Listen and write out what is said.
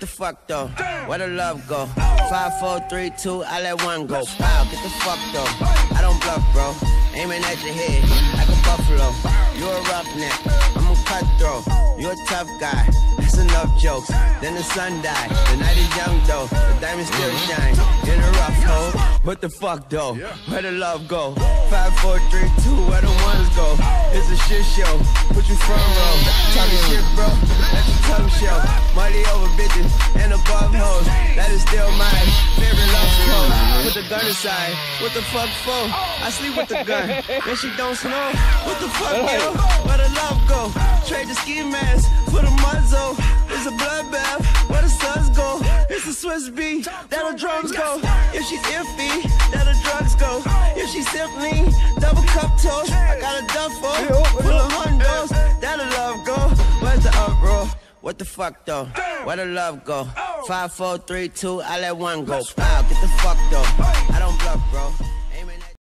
the fuck though? Where the love go? 5, 4, 3, 2, I let one go. Pow, get the fuck though. I don't bluff, bro. Aiming at your head like a buffalo. You a roughneck, I'm a cutthroat. You a tough guy, that's enough jokes. Then the sun died, the night is young though. The diamonds still shine in a rough hole. What the fuck though? Where the love go? 5, 4, 3, 2, where the ones go? It's a shit show, put you front row. Talking shit bro, let your tongue show. Money over bitches and above hoes. That is still my favorite love code. Put the gun aside, what the fuck for? I sleep with the gun, then she don't snow. What the fuck yo? Where the love go? Trade the ski mask for the muzzle. It's a bloodbath, where the suns go. It's a Swiss beat, that the drums go. If she's iffy, that the drugs go. If she's simply double cup toast, I got a duffel full of hundos. That the love go. Where's the uproar? What the fuck though? Where the love go? 5, 4, 3, 2, I let one go. Wow, get the fuck though. I don't bluff, bro.